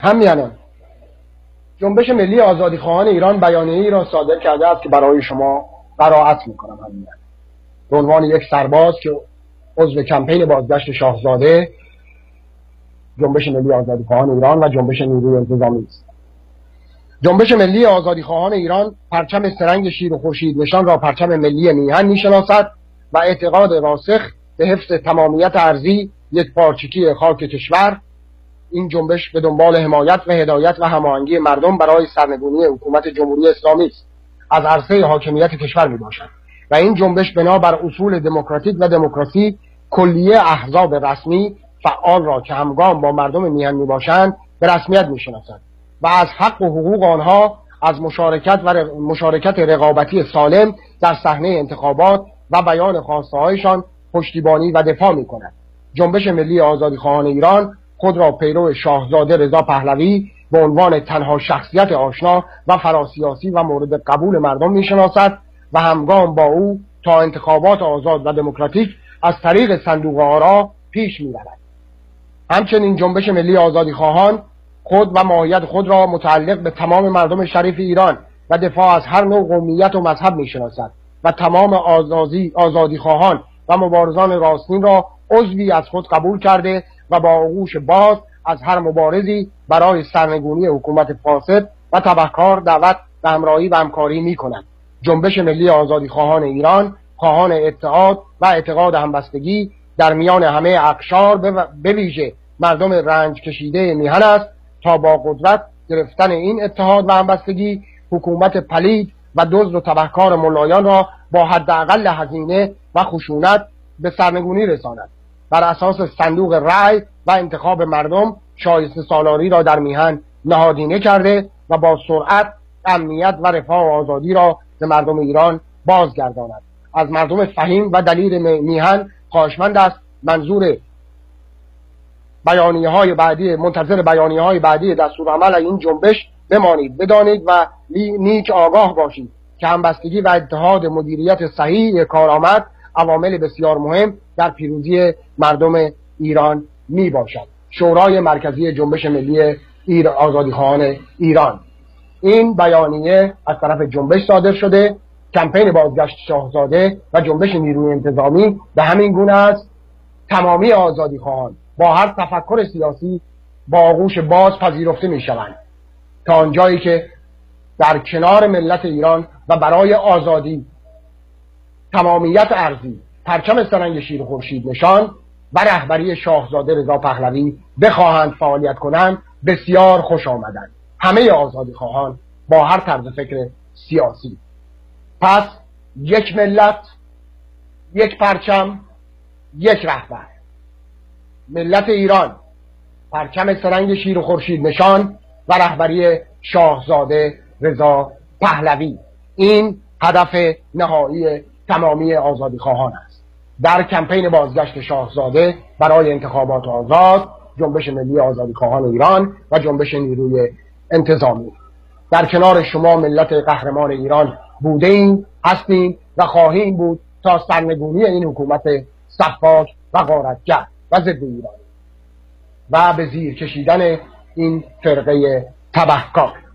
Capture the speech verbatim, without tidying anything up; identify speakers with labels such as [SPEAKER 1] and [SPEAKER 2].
[SPEAKER 1] همینان جنبش ملی آزادیخواهان ایران بیانیه‌ای را صادر کرده است که برای شما قرائت می‌کنم. همین به عنوان یک سرباز که عضو کمپین بازگشت شاهزاده، جنبش ملی آزادیخواهان ایران و جنبش نیروی انتظامی است. جنبش ملی آزادیخواهان ایران پرچم سرنگ شیر و خورشید نشان را پرچم ملی میهن می‌شناسد و اعتقاد راسخ به حفظ تمامیت ارضی، یکپارچگی خاک کشور. این جنبش به دنبال حمایت و هدایت و هماهنگی مردم برای سرنگونی حکومت جمهوری اسلامی است از عرصه حاکمیت کشور میباشد و این جنبش بنا بر اصول دموکراتیک و دموکراسی کلیه احزاب رسمی فعال را که همگام با مردم میهن میباشند به رسمیت میشناسد و از حق و حقوق آنها از مشارکت و مشارکت رقابتی سالم در صحنه انتخابات و بیان خواسته هایشان پشتیبانی و دفاع میکند. جنبش ملی آزادیخواهان ایران خود را پیرو شاهزاده رضا پهلوی به عنوان تنها شخصیت آشنا و فراسیاسی و مورد قبول مردم میشناسد و همگام با او تا انتخابات آزاد و دموکراتیک از طریق صندوق آرا پیش می‌رود. همچنین جنبش ملی آزادیخواهان خود و ماهیت خود را متعلق به تمام مردم شریف ایران و دفاع از هر نوع قومیت و مذهب میشناسد و تمام آزادی آزادیخواهان و مبارزان راستین را عضوی از خود قبول کرده و با آغوش باز از هر مبارزی برای سرنگونی حکومت فاسد و تبهکار دعوت و همراهی و همکاری می‌کند. جنبش ملی آزادیخواهان ایران خواهان اتحاد و اعتقاد همبستگی در میان همه اقشار به ویژه مردم رنج کشیده میهن است تا با قدرت گرفتن این اتحاد و همبستگی حکومت پلید و دزد و تبهکار ملایان را با حداقل هزینه و خشونت به سرنگونی رساند. بر اساس صندوق رأی و انتخاب مردم شایسته سالاری را در میهن نهادینه کرده و با سرعت امنیت و رفاه و آزادی را به مردم ایران بازگرداند. از مردم فهیم و دلیر میهن خواهشمند است منظور بیانیه‌های بعدی منتظر بیانیه‌های بعدی دستورالعمل این جنبش بمانید. بدانید و نیک آگاه باشید که همبستگی و اتحاد مدیریت صحیح کارآمد عوامل بسیار مهم در پیروزی مردم ایران می باشد. شورای مرکزی جنبش ملی ایر آزادیخواهان ایران. این بیانیه از طرف جنبش صادر شده. کمپین بازگشت شاهزاده و جنبش نیروی انتظامی به همین گونه است. تمامی آزادیخواهان با هر تفکر سیاسی با آغوش باز پذیرفته می شوند تا آنجایی که در کنار ملت ایران و برای آزادی، تمامیت ارضی، پرچم سرنگ شیر و خورشید نشان و رهبری شاهزاده رضا پهلوی بخواهند فعالیت کنند بسیار خوش آمدند. همه آزادیخواهان با هر طرز فکر سیاسی. پس یک ملت، یک پرچم، یک رهبر. ملت ایران، پرچم سرنگ شیر و خورشید نشان و رهبری شاهزاده رضا پهلوی. این هدف نهایی تمامی آزادیخواهان است. در کمپین بازگشت شاهزاده برای انتخابات آزاد، جنبش ملی آزادیخواهان ایران و جنبش نیروی انتظامی در کنار شما ملت قهرمان ایران بوده ایم، هستیم و خواهیم بود تا سرنگونی این حکومت سفاک و غارتگر و ضد ایران و به زیر کشیدن این فرقه تبهکار.